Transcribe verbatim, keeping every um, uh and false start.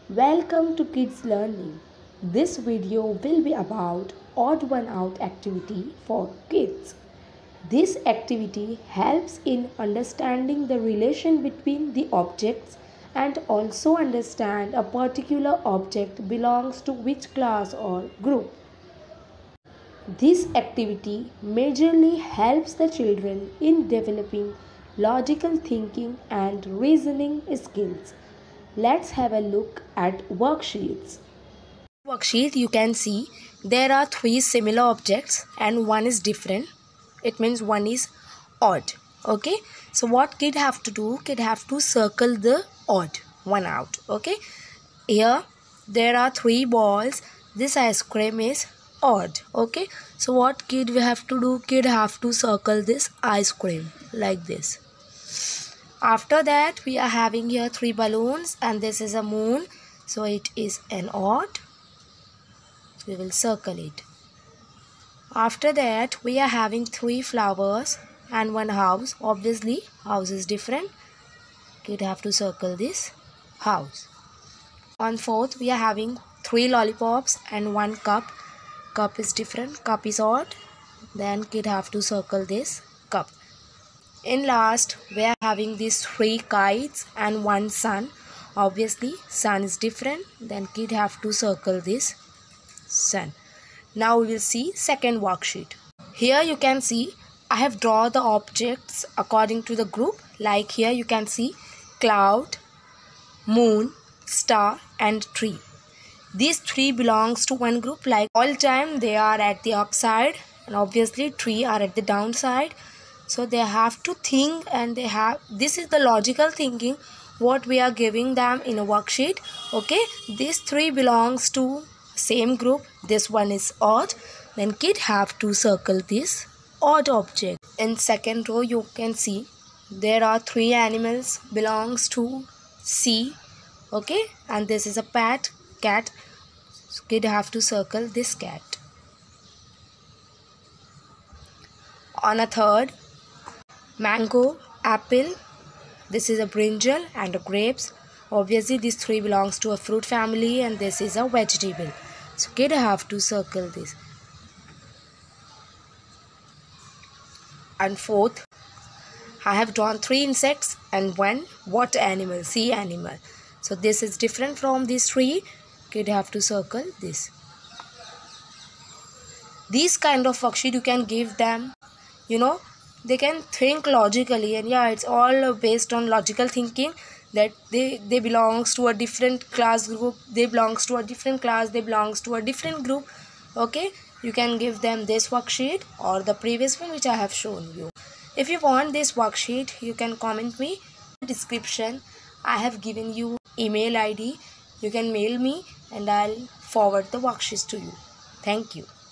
Welcome to Kids Learning. This video will be about odd one out activity for kids. This activity helps in understanding the relation between the objects and also understand a particular object belongs to which class or group. This activity majorly helps the children in developing logical thinking and reasoning skills. Let's have a look at worksheets. Worksheet, you can see there are three similar objects and one is different. It means one is odd. Okay, so what kid have to do? Kid have to circle the odd one out. Okay, here there are three balls. This ice cream is odd. Okay, so what kid we have to do? Kid have to circle this ice cream like this. After that, we are having here three balloons and this is a moon. So it is an odd. We will circle it. After that, we are having three flowers and one house. Obviously, house is different. Kid have to circle this house. On fourth, we are having three lollipops and one cup. Cup is different. Cup is odd. Then kid have to circle this cup. In last, we are having these three kites and one sun. Obviously, sun is different. Then kid have to circle this sun. Now we will see second worksheet. Here you can see I have drawn the objects according to the group. Like here you can see cloud, moon, star and tree. These three belongs to one group. Like all time they are at the upside and obviously tree are at the downside. So they have to think and they have, this is the logical thinking what we are giving them in a worksheet. Okay, these three belongs to same group. This one is odd. Then kid have to circle this odd object. In second row you can see there are three animals belongs to sea. Okay, and this is a pet cat. So kid have to circle this cat. On a third, mango, apple, this is a brinjal and a grapes. Obviously these three belongs to a fruit family and this is a vegetable. So kid have to circle this. And fourth, I have drawn three insects and one water animal, sea animal. So this is different from these three. Kid have to circle this. These kind of worksheet you can give them, you know, they can think logically, and yeah, it's all based on logical thinking that they they belongs to a different class group, they belongs to a different class, they belongs to a different group. Okay, you can give them this worksheet or the previous one which I have shown you. If you want this worksheet, you can comment me. In the description I have given you email I D. You can mail me and I'll forward the worksheets to you. Thank you.